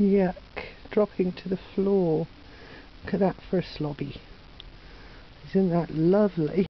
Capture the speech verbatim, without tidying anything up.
Yuck, dropping to the floor. Look at that for a slobby. Isn't that lovely?